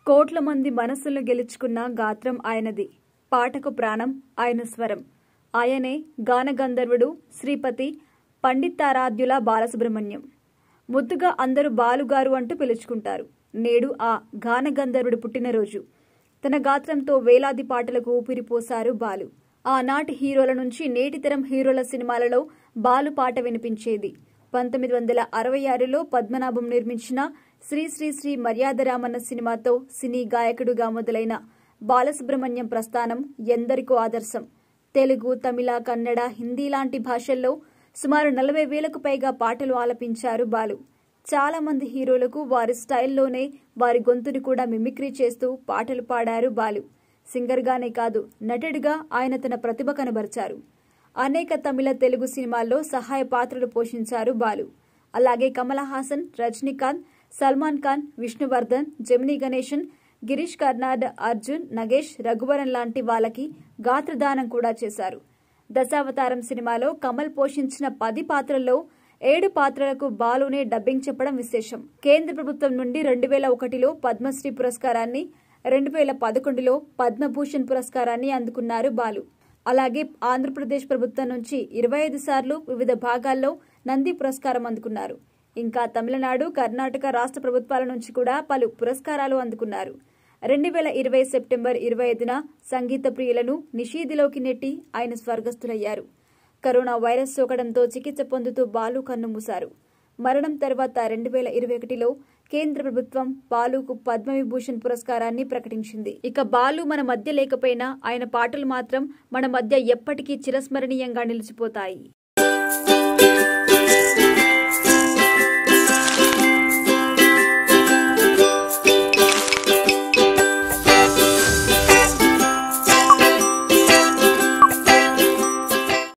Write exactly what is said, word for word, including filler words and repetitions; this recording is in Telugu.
కోట్ల మంది మనస్సులను గెలుచుకున్న గాత్రం ఆయనది. పాటకు ప్రాణం ఆయన స్వరం. ఆయనే గానగంధర్వుడు శ్రీపతి పండితారాధ్యుల బాలసుబ్రహ్మణ్యం. ముద్దుగా అందరూ బాలుగారు అంటూ పిలుచుకుంటారు. నేడు ఆ గానగంధర్వుడు పుట్టినరోజు. తన గాత్రంతో వేలాది పాటలకు ఊపిరిపోశారు బాలు. ఆనాటి హీరోల నుంచి నేటి తరం హీరోల సినిమాలలో బాలు పాట వినిపించేది. పంతొమ్మిది వందల అరవై ఆరులో పద్మనాభం నిర్మించిన శ్రీ శ్రీ శ్రీ మర్యాదరామన్న సినిమాతో సినీ గాయకుడుగా మొదలైన బాలసుబ్రహ్మణ్యం ప్రస్థానం ఎందరికో ఆదర్శం. తెలుగు, తమిళ, కన్నడ, హిందీ లాంటి భాషల్లో సుమారు నలభై వేలకు పైగా పాటలు ఆలపించారు బాలు. చాలా మంది హీరోలకు వారి స్టైల్లోనే వారి గొంతుని కూడా మిమిక్రీ చేస్తూ పాటలు పాడారు బాలు. సింగర్గానే కాదు, నటుడిగా ఆయన తన ప్రతిభ కనబరిచారు. అనేక తమిళ, తెలుగు సినిమాల్లో సహాయ పాత్రలు పోషించారు బాలు. అలాగే కమల్ హాసన్, రజనీకాంత్, సల్మాన్ ఖాన్, విష్ణువర్ధన్, జెమినీ గణేశన్, గిరీష్ కర్నాడ్, అర్జున్, నగేష్, రఘువరన్ లాంటి వాళ్ళకి గాత్రదానం కూడా చేశారు. దశావతారం సినిమాలో కమల్ పోషించిన పది పాత్రల్లో ఏడు పాత్రలకు బాలునే డబ్బింగ్ చెప్పడం విశేషం. కేంద్ర ప్రభుత్వం నుండి రెండు వేల ఒకటిలో పద్మశ్రీ పురస్కారాన్ని, రెండు వేల పదకొండులో పద్మభూషణ్ పురస్కారాన్ని అందుకున్నారు బాలు. అలాగే ఆంధ్రప్రదేశ్ ప్రభుత్వం నుంచి ఇరవై ఐదు సార్లు వివిధ భాగాల్లో నంది పురస్కారం అందుకున్నారు. ఇంకా తమిళనాడు, కర్ణాటక రాష్ట్ర ప్రభుత్వాల నుంచి కూడా పలు పురస్కారాలు అందుకున్నారు. రెండు వేల ఇరవై సెప్టెంబర్ ఇరవై ఐదున సంగీత ప్రియులను నిషీధిలోకి నెట్టి ఆయన స్వర్గస్థులయ్యారు. కరోనా వైరస్ సోకడంతో చికిత్స పొందుతూ బాలు కన్నుమూశారు. మరణం తర్వాత రెండు వేల ఇరవై ఒకటిలో కేంద్ర ప్రభుత్వం బాలుకు పద్మవిభూషణ్ పురస్కారాన్ని ప్రకటించింది. ఇక బాలు మన మధ్య లేకపోయినా ఆయన పాటలు మాత్రం మన మధ్య ఎప్పటికీ చిరస్మరణీయంగా నిలిచిపోతాయి.